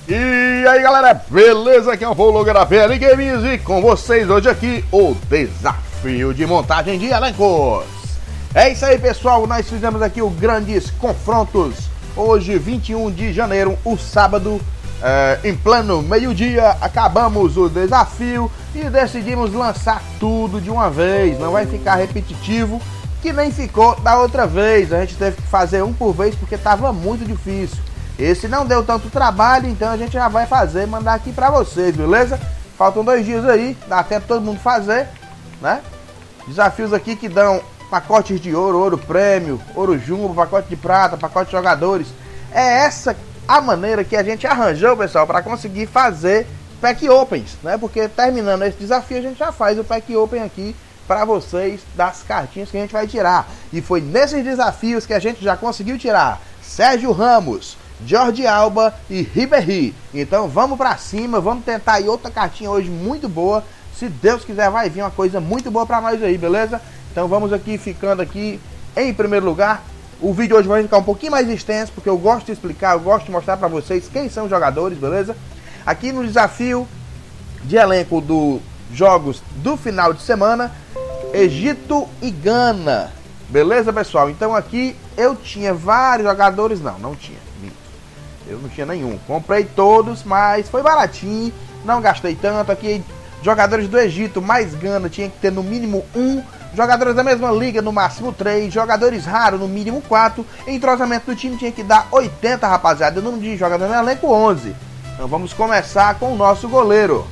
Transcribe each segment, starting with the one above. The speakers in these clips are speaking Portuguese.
E aí galera, beleza? Aqui é o Vologa da PL Games e com vocês hoje aqui o desafio de montagem de elencos. É isso aí pessoal, nós fizemos aqui os grandes confrontos hoje 21 de janeiro, o sábado, em pleno meio-dia, acabamos o desafio e decidimos lançar tudo de uma vez, não vai ficar repetitivo, que nem ficou da outra vez, a gente teve que fazer um por vez porque estava muito difícil. Esse não deu tanto trabalho, então a gente já vai fazer e mandar aqui pra vocês, beleza? Faltam 2 dias aí, dá tempo todo mundo fazer, né? Desafios aqui que dão pacotes de ouro, ouro prêmio, ouro jumbo, pacote de prata, pacote de jogadores. É essa a maneira que a gente arranjou, pessoal, para conseguir fazer pack opens, né? Porque terminando esse desafio a gente já faz o pack open aqui para vocês das cartinhas que a gente vai tirar. E foi nesses desafios que a gente já conseguiu tirar Sérgio Ramos, Jorge Alba e Ribéry. Então vamos pra cima, vamos tentar aí outra cartinha hoje muito boa. Se Deus quiser vai vir uma coisa muito boa pra nós aí, beleza? Então vamos aqui ficando aqui em primeiro lugar. O vídeo hoje vai ficar um pouquinho mais extenso, porque eu gosto de explicar, eu gosto de mostrar pra vocês quem são os jogadores, beleza? Aqui no desafio de elenco dos jogos do final de semana, Egito e Gana. Beleza, pessoal? Então aqui eu tinha vários jogadores, não tinha. Eu não tinha nenhum, comprei todos, mas foi baratinho, não gastei tanto. Aqui, jogadores do Egito mais Gana tinha que ter no mínimo 1, jogadores da mesma liga no máximo 3, jogadores raros no mínimo 4, entrosamento do time tinha que dar 80, rapaziada, o número de jogadores no elenco 11. Então vamos começar com o nosso goleiro.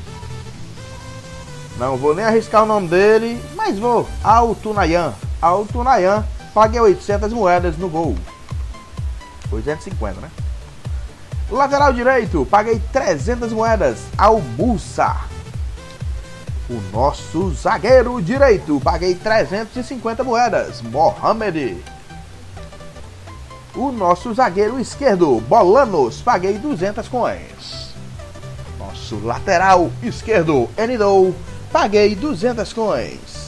Não vou nem arriscar o nome dele, mas vou, Altunayan, paguei 800 moedas no gol, 850, né? Lateral direito, paguei 300 moedas, Albussa. O nosso zagueiro direito, paguei 350 moedas, Mohamed. O nosso zagueiro esquerdo, Bolanos, paguei 200 coins. Nosso lateral esquerdo, Enidou, paguei 200 coins.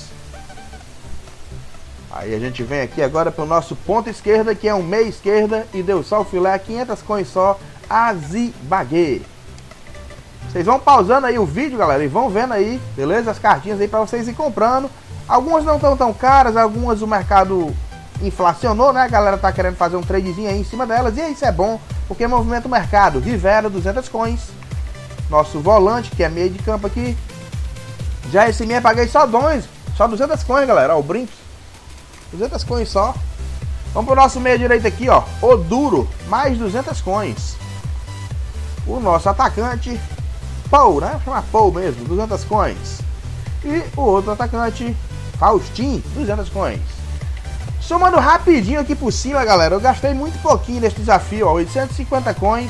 Aí a gente vem aqui agora para o nosso ponta esquerda, que é um meia esquerda, e deu só o filé, 500 coins só, Azibagué. Vocês vão pausando aí o vídeo, galera, e vão vendo aí, beleza? As cartinhas aí para vocês ir comprando. Algumas não estão tão caras, algumas o mercado inflacionou, né? A galera tá querendo fazer um tradezinho aí em cima delas, e isso é bom, porque movimenta o mercado. Rivera, 200 coins. Nosso volante, que é meio de campo aqui. Já esse mês paguei só 200 coins, galera, ó, o brinco. 200 coins só. Vamos pro nosso meia direito aqui, ó, Oduro, mais 200 coins. O nosso atacante, Paul, né? Vou chamar Paul mesmo, 200 coins. E o outro atacante, Faustin, 200 coins. Somando rapidinho aqui por cima, galera, eu gastei muito pouquinho nesse desafio, ó, 850 coins,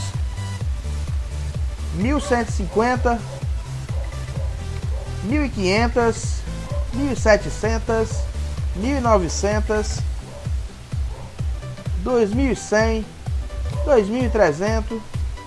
1150, 1500, 1700, 1900, 2100, 2300,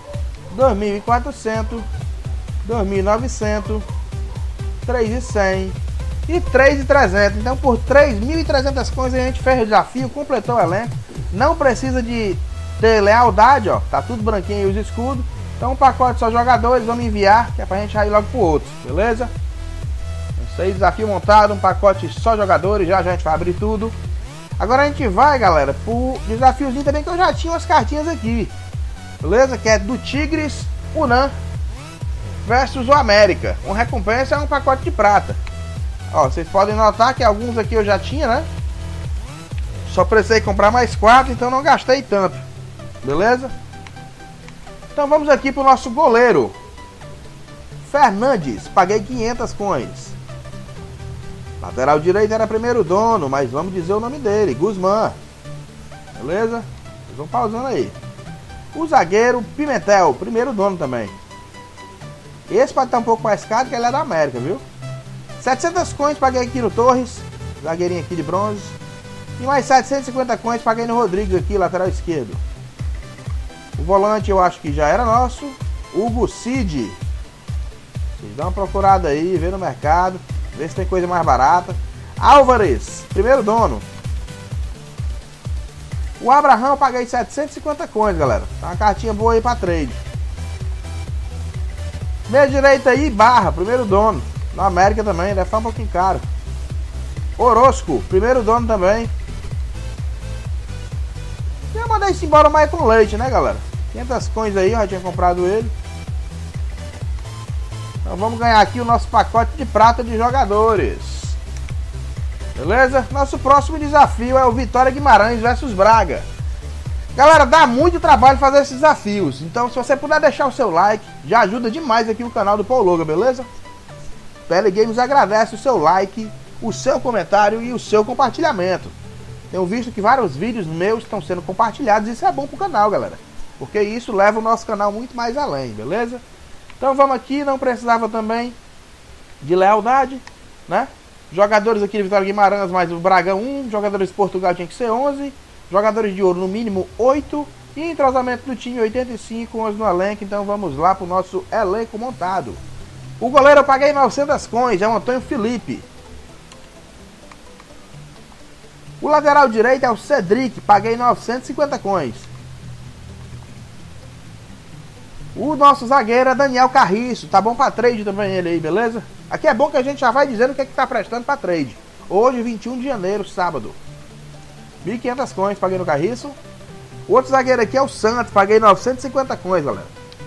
2400, 2900, 3100 e 3300. Então por 3.300 coins a gente fez o desafio, completou o elenco. Não precisa de ter lealdade, ó, tá tudo branquinho aí os escudos. Então um pacote só jogadores, vamos enviar, que é pra gente ir logo pro outro, beleza? Isso aí, desafio montado, um pacote só jogadores, já a gente vai abrir tudo. Agora a gente vai, galera, pro desafiozinho também, que eu já tinha umas cartinhas aqui, beleza? Que é do Tigres, Unan versus o América. Uma recompensa é um pacote de prata. Ó, vocês podem notar que alguns aqui eu já tinha, né? Só precisei comprar mais 4, então não gastei tanto, beleza? Então vamos aqui pro nosso goleiro, Fernandes, paguei 500 coins. Lateral direito era primeiro dono, mas vamos dizer o nome dele, Guzmán. Beleza? Vocês vão pausando aí. O zagueiro, Pimentel, primeiro dono também. Esse pode estar um pouco mais caro, que ele é da América, viu? 700 coins paguei aqui no Torres, zagueirinho aqui de bronze. E mais 750 coins paguei no Rodrigues aqui, lateral esquerdo. O volante eu acho que já era nosso, Hugo Cid. Vocês dão uma procurada aí, vê no mercado, vê se tem coisa mais barata. Álvares, primeiro dono. O Abraham eu paguei 750 coins, galera. Tá uma cartinha boa aí pra trade. Meia direita aí, Barra, primeiro dono. No América também, deve ficar um pouquinho caro. Orozco, primeiro dono também. Eu mandei isso embora mais com leite, né, galera? 500 coins aí, eu já tinha comprado ele. Então vamos ganhar aqui o nosso pacote de prata de jogadores. Beleza? Nosso próximo desafio é o Vitória Guimarães versus Braga. Galera, dá muito trabalho fazer esses desafios. Então se você puder deixar o seu like, já ajuda demais aqui o canal do Paul Logan, beleza? PL Games agradece o seu like, o seu comentário e o seu compartilhamento. Tenho visto que vários vídeos meus estão sendo compartilhados e isso é bom pro canal, galera. Porque isso leva o nosso canal muito mais além, beleza? Então vamos aqui, não precisava também de lealdade, né? Jogadores aqui de Vitória Guimarães, mais o Braga 1, jogadores de Portugal tinha que ser 11, jogadores de ouro no mínimo 8 e entrosamento do time 85, 11 no elenco. Então vamos lá pro nosso elenco montado. O goleiro eu paguei 900 coins, é o Antônio Felipe. O lateral direito é o Cedric, paguei 950 coins. O nosso zagueiro é Daniel Carriço, tá bom pra trade também ele aí, beleza? Aqui é bom que a gente já vai dizendo o que é que tá prestando pra trade. Hoje, 21 de janeiro, sábado. 1.500 coins, paguei no Carriço. O outro zagueiro aqui é o Santos, paguei 950 coins, galera.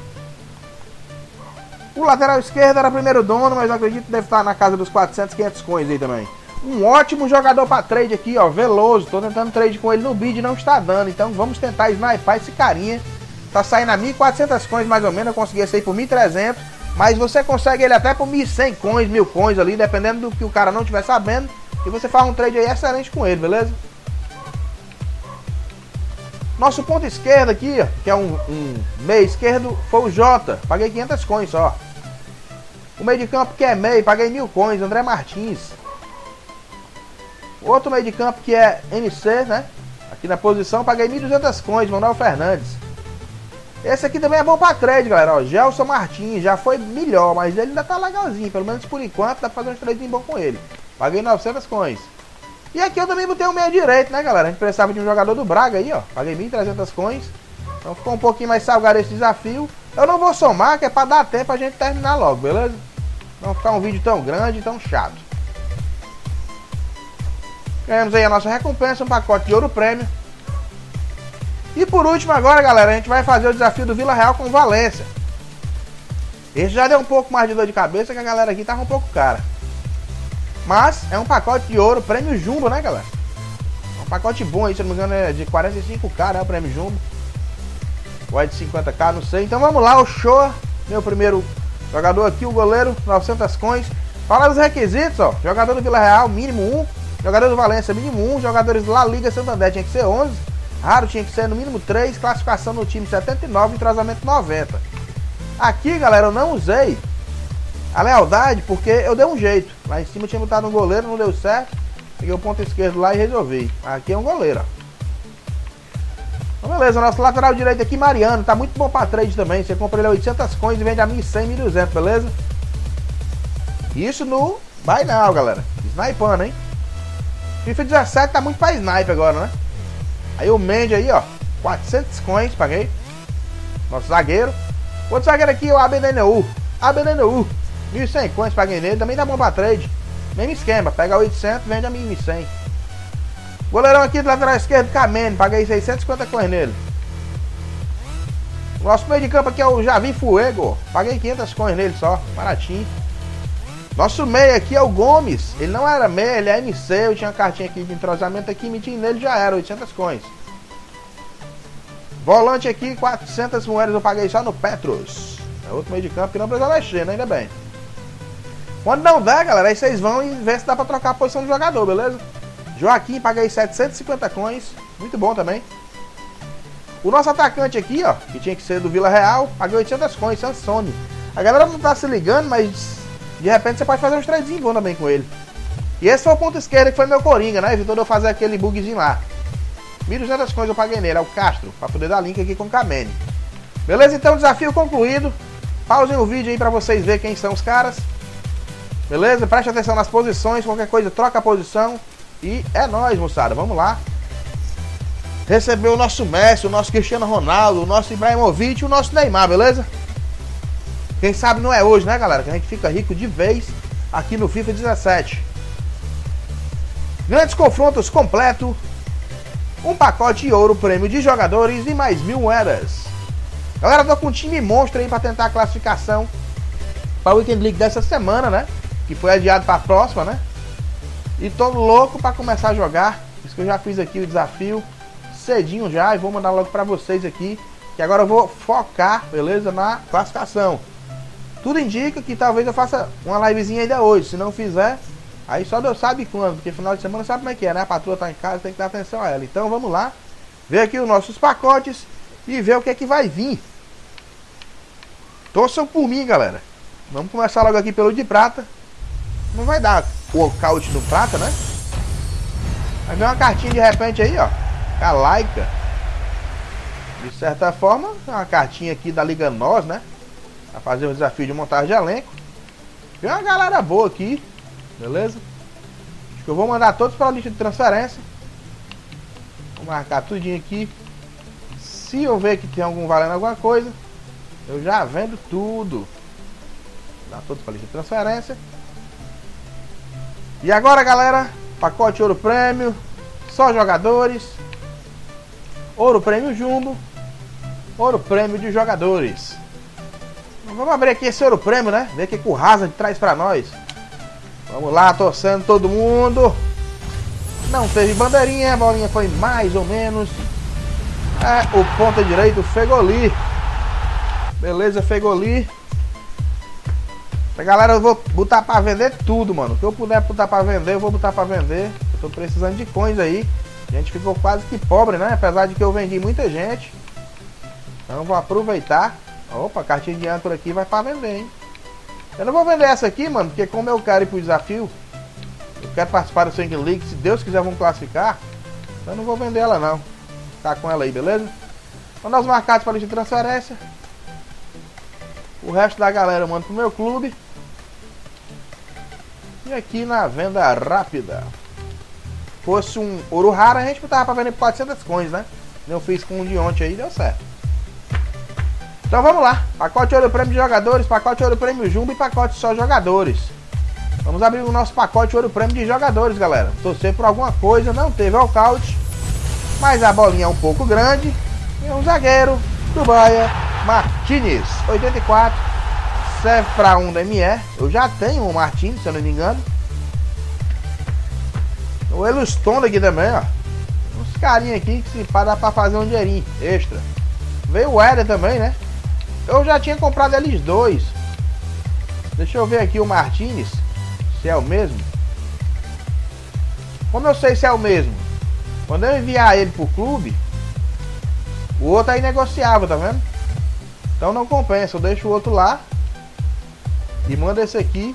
O lateral esquerdo era primeiro dono, mas eu acredito que deve estar na casa dos 400, 500 coins aí também. Um ótimo jogador pra trade aqui, ó, Veloso. Tô tentando trade com ele no bid e não está dando, então vamos tentar snipar esse carinha. Tá saindo a 1.400 coins mais ou menos, eu consegui esse aí por 1.300. Mas você consegue ele até por 1.100 coins, 1.000 coins ali, dependendo do que o cara não estiver sabendo. E você faz um trade aí excelente com ele, beleza? Nosso ponto esquerdo aqui, ó, que é um meio esquerdo, foi o Jota. Paguei 500 coins só. O meio de campo que é meio, paguei 1.000 coins, André Martins. O outro meio de campo que é MC, né? Aqui na posição, paguei 1.200 coins, Manuel Fernandes. Esse aqui também é bom pra trade, galera, ó, Gelson Martins, já foi melhor, mas ele ainda tá legalzinho, pelo menos por enquanto, dá pra fazer uns trade bom com ele. Paguei 900 coins. E aqui eu também botei o meio direito, né, galera, a gente precisava de um jogador do Braga aí, ó, paguei 1.300 coins. Então ficou um pouquinho mais salgado esse desafio. Eu não vou somar, que é pra dar tempo a gente terminar logo, beleza? Não ficar um vídeo tão grande, tão chato. Ganhamos aí a nossa recompensa, um pacote de ouro prêmio. E por último agora, galera, a gente vai fazer o desafio do Vila Real com o Valência. Esse já deu um pouco mais de dor de cabeça, que a galera aqui tava um pouco cara. Mas é um pacote de ouro, prêmio Jumbo, né, galera? É um pacote bom aí, se não me engano é de 45k, né, o prêmio Jumbo. Ou é de 50k, não sei. Então vamos lá, o Show, meu primeiro jogador aqui, o goleiro, 900 coins. Fala dos requisitos, ó. Jogador do Vila Real, mínimo 1. Jogador do Valência, mínimo 1. Jogadores da Liga Santander tinha que ser 11. Raro tinha que ser no mínimo 3. Classificação no time 79. Entrosamento 90. Aqui, galera, eu não usei a lealdade porque eu dei um jeito. Lá em cima eu tinha botado um goleiro, não deu certo. Peguei o ponto esquerdo lá e resolvi. Aqui é um goleiro, ó. Então beleza, nosso lateral direito aqui, Mariano. Tá muito bom pra trade também. Você compra ele a 800 coins e vende a 1.100, 1.200, beleza? Isso no Buy Now, galera. Snipando, hein? FIFA 17 tá muito pra snipe agora, né? Aí o Mendy aí, ó, 400 coins, paguei. Nosso zagueiro. Outro zagueiro aqui, o Abdeneu. 1.100 coins, paguei nele. Também tá bom pra trade. Mesmo esquema, pega 800, vende a 1.100. Goleirão aqui do lateral esquerdo, Kamene. Paguei 650 coins nele. O nosso meio de campo aqui é o Javi Fuego. Paguei 500 coins nele só, baratinho. Nosso meio aqui é o Gomes. Ele não era meio, ele é MC. Eu tinha uma cartinha aqui de entrosamento aqui, meti nele, já era 800 coins. Volante aqui, 400 moedas eu paguei só no Petros. É outro meio de campo que não precisa mexer, né? Ainda bem. Quando não der, galera, aí vocês vão e vê se dá pra trocar a posição do jogador, beleza? Joaquim, paguei 750 coins. Muito bom também. O nosso atacante aqui, ó, que tinha que ser do Vila Real, paguei 800 coins, Sansone. A galera não tá se ligando, mas de repente você pode fazer uns tradezinhos bons também com ele. E esse foi o ponto esquerdo que foi meu Coringa, né? Evitou de eu fazer aquele bugzinho lá. 1.200 coins eu paguei nele, é o Castro, pra poder dar link aqui com o Kamene. Beleza? Então desafio concluído. Pausem o vídeo aí pra vocês verem quem são os caras. Beleza? Preste atenção nas posições, qualquer coisa troca a posição. E é nóis, moçada, vamos lá. Receber o nosso Messi, o nosso Cristiano Ronaldo, o nosso Ibrahimovic e o nosso Neymar, beleza? Quem sabe não é hoje, né, galera? Que a gente fica rico de vez aqui no FIFA 17. Grandes confrontos completo. Um pacote de ouro, prêmio de jogadores e mais 1000 moedas. Galera, tô com um time monstro aí pra tentar a classificação pra Weekend League dessa semana, né? Que foi adiado pra próxima, né? E tô louco pra começar a jogar. Por isso que eu já fiz aqui o desafio cedinho já e vou mandar logo pra vocês aqui. Que agora eu vou focar, beleza? Na classificação. Tudo indica que talvez eu faça uma livezinha ainda hoje. Se não fizer, aí só Deus sabe quando. Porque final de semana sabe como é que é, né? A patroa tá em casa, tem que dar atenção a ela. Então vamos lá, ver aqui os nossos pacotes e ver o que é que vai vir. Torçam por mim, galera. Vamos começar logo aqui pelo de prata. Não vai dar walkout no prata, né? Vai ver uma cartinha de repente aí, ó. A Laika. De certa forma, é uma cartinha aqui da Liga Nós, né? Pra fazer um desafio de montagem de elenco. Tem uma galera boa aqui. Beleza? Acho que eu vou mandar todos para a lista de transferência. Vou marcar tudinho aqui. Se eu ver que tem algum valendo alguma coisa, eu já vendo tudo. Dá todos para a lista de transferência. E agora, galera, pacote ouro prêmio, só jogadores, ouro prêmio jumbo, ouro prêmio de jogadores. Vamos abrir aqui esse ouro prêmio, né? Ver o que o Hazard traz pra nós. Vamos lá, torcendo todo mundo. Não teve bandeirinha, a bolinha foi mais ou menos. É o ponta direito, Fegoli. Beleza, Fegoli. Galera, eu vou botar pra vender tudo, mano. O que eu puder botar pra vender, eu vou botar pra vender. Eu tô precisando de coins aí. A gente ficou quase que pobre, né? Apesar de que eu vendi muita gente. Então eu vou aproveitar. Opa, cartinha de âncora aqui vai pra vender, hein? Eu não vou vender essa aqui, mano, porque como eu quero ir pro desafio, eu quero participar do Weekend League. Se Deus quiser, vamos classificar. Então eu não vou vender ela, não. Vou ficar com ela aí, beleza? Vamos dar os marcados pra lista de transferência. O resto da galera eu mando pro meu clube. E aqui na venda rápida. Fosse um ouro raro, a gente botava pra vender por 400 coins, né? Eu fiz com um de ontem aí, deu certo. Então vamos lá. Pacote ouro prêmio de jogadores, pacote ouro prêmio jumbo e pacote só jogadores. Vamos abrir o nosso pacote ouro prêmio de jogadores, galera. Torcer por alguma coisa, não teve walkout, mas a bolinha é um pouco grande. E um zagueiro do Bahia, Martínez, 84. Serve para um da ME. Eu já tenho o Martínez, se eu não me engano. O Eluston aqui também, ó. Uns carinha aqui que se dá para fazer um dinheirinho extra. Veio o Éder também, né? Eu já tinha comprado eles dois. Deixa eu ver aqui o Martínez, se é o mesmo. Como eu sei se é o mesmo? Quando eu enviar ele pro clube, o outro aí negociável, tá vendo? Então não compensa, eu deixo o outro lá e mando esse aqui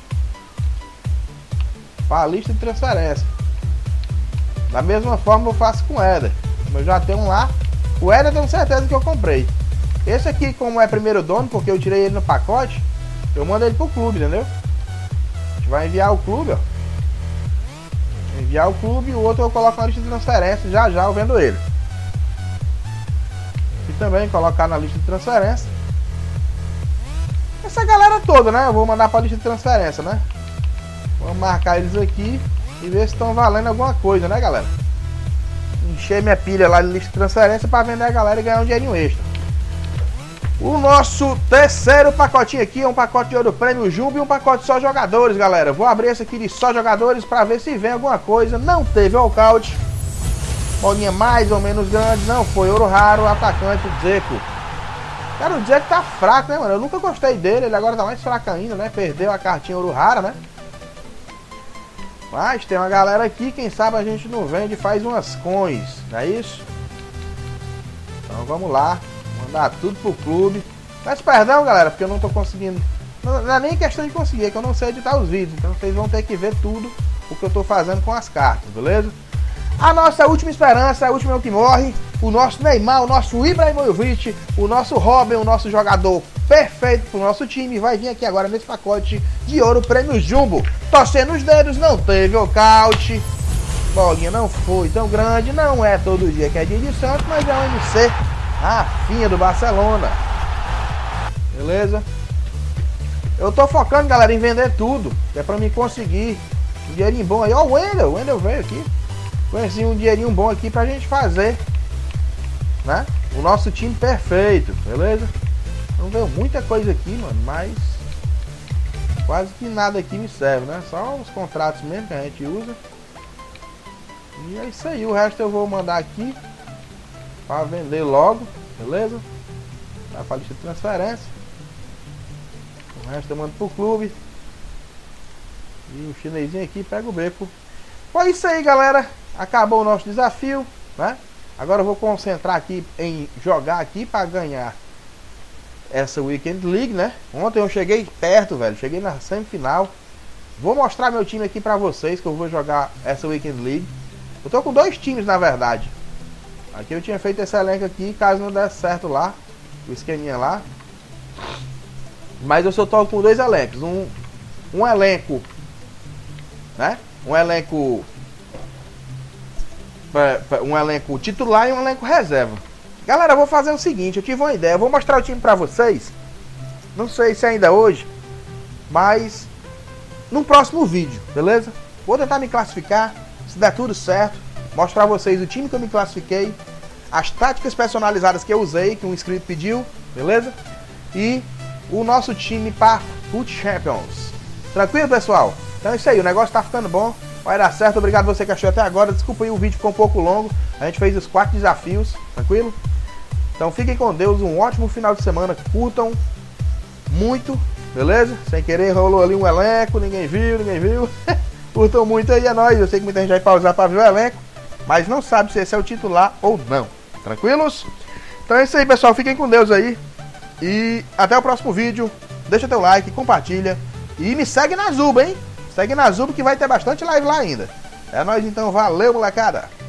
para a lista de transferência. Da mesma forma eu faço com o Éder. Eu já tenho um lá. O Éder eu tenho certeza que eu comprei. Esse aqui, como é primeiro dono, porque eu tirei ele no pacote, eu mando ele pro clube, entendeu? A gente vai enviar o clube, ó. Enviar o clube e o outro eu coloco na lista de transferência. Já já eu vendo ele. E também colocar na lista de transferência essa galera toda, né? Eu vou mandar pra lista de transferência, né? Vamos marcar eles aqui e ver se estão valendo alguma coisa, né, galera? Encher minha pilha lá de lista de transferência para vender a galera e ganhar um dinheirinho extra. O nosso terceiro pacotinho aqui é um pacote de ouro prêmio jumbo e um pacote só jogadores, galera. Vou abrir esse aqui de só jogadores para ver se vem alguma coisa. Não teve walkout. Bolinha mais ou menos grande. Não foi ouro raro. Atacante Dzeko. Cara, o Dzeko tá fraco, né, mano? Eu nunca gostei dele. Ele agora tá mais fraco ainda, né? Perdeu a cartinha ouro rara, né? Mas tem uma galera aqui, quem sabe a gente não vende e faz umas coins, não é isso? Então vamos lá, mandar tudo pro clube. Mas perdão, galera, porque eu não tô conseguindo. Não é nem questão de conseguir, é que eu não sei editar os vídeos. Então vocês vão ter que ver tudo o que eu tô fazendo com as cartas, beleza? A nossa última esperança, a última é o que morre. O nosso Neymar, o nosso Ibrahimovic, o nosso Robin, o nosso jogador perfeito pro nosso time. Vai vir aqui agora nesse pacote de ouro prêmio jumbo. Torcendo os dedos, não teve walkout. Bolinha não foi tão grande. Não é todo dia que é dia de Santos, mas é um MC Rafinha do Barcelona. Beleza? Eu tô focando, galera, em vender tudo. Que é pra mim conseguir um dinheirinho bom aí. Ó, o Wendel veio aqui. Conheci um dinheirinho bom aqui pra gente fazer, né? O nosso time perfeito, beleza? Não veio muita coisa aqui, mano, mas quase que nada aqui me serve, né? Só os contratos mesmo que a gente usa. E é isso aí, o resto eu vou mandar aqui pra vender logo, beleza? Tá pra lista de transferência. O resto eu mando pro clube. E o chinesinho aqui pega o beco. Foi isso aí, galera. Acabou o nosso desafio, né? Agora eu vou concentrar aqui em jogar aqui para ganhar essa Weekend League, né? Ontem eu cheguei perto, velho. Cheguei na semifinal. Vou mostrar meu time aqui para vocês que eu vou jogar essa Weekend League. Eu tô com 2 times, na verdade. Aqui eu tinha feito esse elenco aqui, caso não desse certo lá, o esqueminha lá. Mas eu só tô com 2 elencos. Um elenco, né? Um elenco titular e um elenco reserva. Galera, eu vou fazer o seguinte, eu tive uma ideia, eu vou mostrar o time pra vocês. Não sei se ainda hoje, mas no próximo vídeo, beleza? Vou tentar me classificar, se der tudo certo, mostrar a vocês o time que eu me classifiquei, as táticas personalizadas que eu usei, que um inscrito pediu, beleza? E o nosso time para Foot Champions. Tranquilo, pessoal? Então é isso aí, o negócio tá ficando bom. Vai dar certo, obrigado você que achou até agora. Desculpa aí, o vídeo ficou um pouco longo. A gente fez os 4 desafios, tranquilo? Então fiquem com Deus, um ótimo final de semana. Curtam muito, beleza? Sem querer rolou ali um elenco, ninguém viu. Curtam muito aí, é nóis. Eu sei que muita gente vai pausar para ver o elenco, mas não sabe se esse é o titular ou não. Tranquilos? Então é isso aí, pessoal. Fiquem com Deus aí. E até o próximo vídeo. Deixa teu like, compartilha. E me segue na Zuba, hein? Segue na Zuba que vai ter bastante live lá ainda. É nóis então, valeu, molecada!